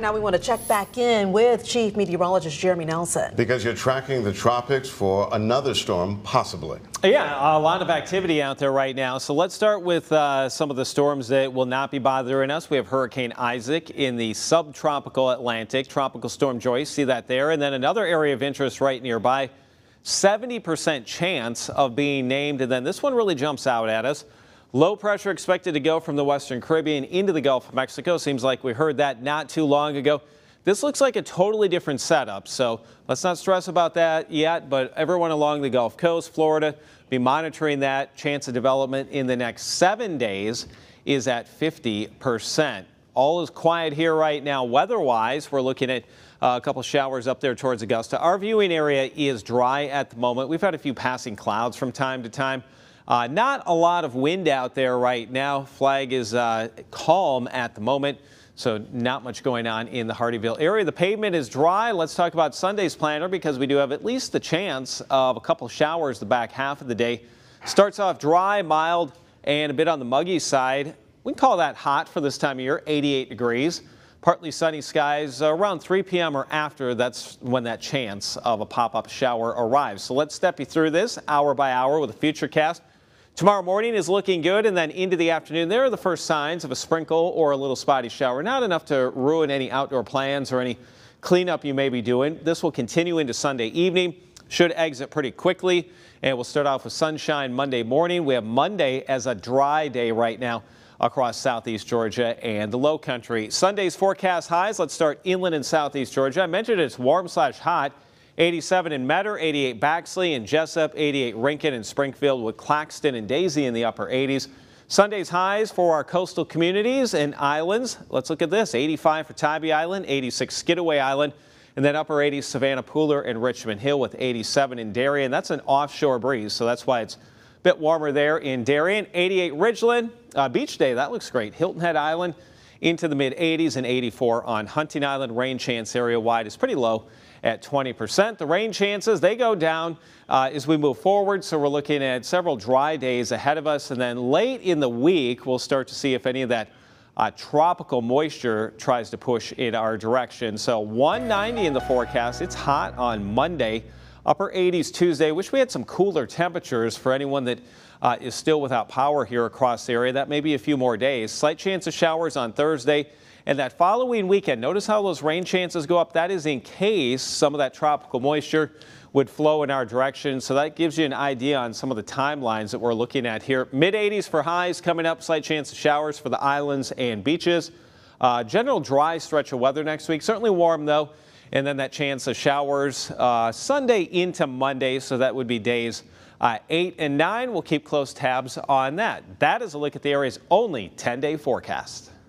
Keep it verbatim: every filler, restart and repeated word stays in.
Now we want to check back in with Chief Meteorologist Jeremy Nelson. Because you're tracking the tropics for another storm, possibly. Yeah, a lot of activity out there right now. So let's start with uh, some of the storms that will not be bothering us. We have Hurricane Isaac in the subtropical Atlantic, Tropical Storm Joyce, see that there. And then another area of interest right nearby, seventy percent chance of being named. And then this one really jumps out at us. Low pressure expected to go from the Western Caribbean into the Gulf of Mexico. Seems like we heard that not too long ago. This looks like a totally different setup, so let's not stress about that yet, but everyone along the Gulf Coast, Florida, be monitoring that. Chance of development in the next seven days is at fifty percent. All is quiet here right now. Weather-wise, we're looking at uh, a couple showers up there towards Augusta. Our viewing area is dry at the moment. We've had a few passing clouds from time to time. Uh, not a lot of wind out there right now. Flag is uh, calm at the moment, so not much going on in the Hardeeville area. The pavement is dry. Let's talk about Sunday's planner because we do have at least the chance of a couple showers the back half of the day. Starts off dry, mild, and a bit on the muggy side. We can call that hot for this time of year, eighty-eight degrees. Partly sunny skies around three p m or after. That's when that chance of a pop-up shower arrives. So let's step you through this hour by hour with a futurecast. Tomorrow morning is looking good, and then into the afternoon, there are the first signs of a sprinkle or a little spotty shower. Not enough to ruin any outdoor plans or any cleanup you may be doing. This will continue into Sunday evening. Should exit pretty quickly, and we'll start off with sunshine Monday morning. We have Monday as a dry day right now across southeast Georgia and the low country. Sunday's forecast highs. Let's start inland in southeast Georgia. I mentioned it's warm slash hot. eighty-seven in Metter, eighty-eight Baxley and Jessup, eighty-eight Rincon and Springfield with Claxton and Daisy in the upper eighties. Sunday's highs for our coastal communities and islands. Let's look at this. eighty-five for Tybee Island, eighty-six Skidaway Island, and then upper eighties Savannah Pooler and Richmond Hill with eighty-seven in Darien. That's an offshore breeze, so that's why it's a bit warmer there in Darien. eighty-eight Ridgeland, uh, beach day, that looks great. Hilton Head Island into the mid eighties and eighty-four on Hunting Island. Rain chance area wide is pretty low at twenty percent. The rain chances, they go down uh, as we move forward. So we're looking at several dry days ahead of us. And then late in the week, we'll start to see if any of that uh, tropical moisture tries to push in our direction. So one ninety in the forecast. It's hot on Monday. Upper eighties Tuesday. Wish we had some cooler temperatures for anyone that uh, is still without power here across the area. That may be a few more days. Slight chance of showers on Thursday. And that following weekend, notice how those rain chances go up. That is in case some of that tropical moisture would flow in our direction. So that gives you an idea on some of the timelines that we're looking at here. mid eighties for highs coming up. Slight chance of showers for the islands and beaches. Uh, general dry stretch of weather next week. Certainly warm, though. And then that chance of showers uh, Sunday into Monday. So that would be days uh, eight and nine. We'll keep close tabs on that. That is a look at the area's only ten day forecast.